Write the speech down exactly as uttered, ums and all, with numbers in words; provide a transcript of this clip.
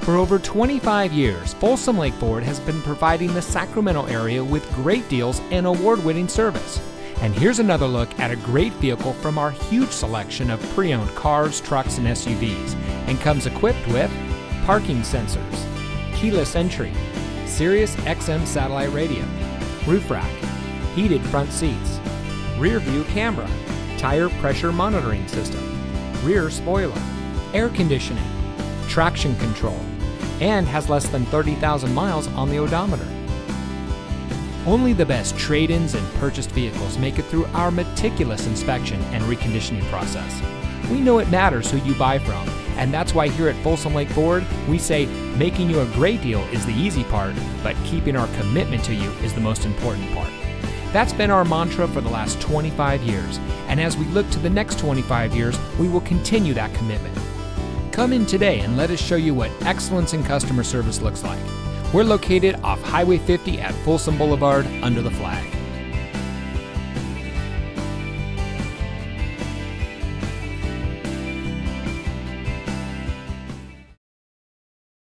For over twenty-five years, Folsom Lake Ford has been providing the Sacramento area with great deals and award-winning service. And here's another look at a great vehicle from our huge selection of pre-owned cars, trucks, and S U Vs, and comes equipped with parking sensors, keyless entry, Sirius X M satellite radio, roof rack, heated front seats, rear view camera, tire pressure monitoring system, rear spoiler, air conditioning, traction control, and has less than thirty thousand miles on the odometer. Only the best trade-ins and purchased vehicles make it through our meticulous inspection and reconditioning process. We know it matters who you buy from, and that's why here at Folsom Lake Ford, we say making you a great deal is the easy part, but keeping our commitment to you is the most important part. That's been our mantra for the last twenty-five years, and as we look to the next twenty-five years, we will continue that commitment. Come in today and let us show you what excellence in customer service looks like. We're located off Highway fifty at Folsom Boulevard under the flag.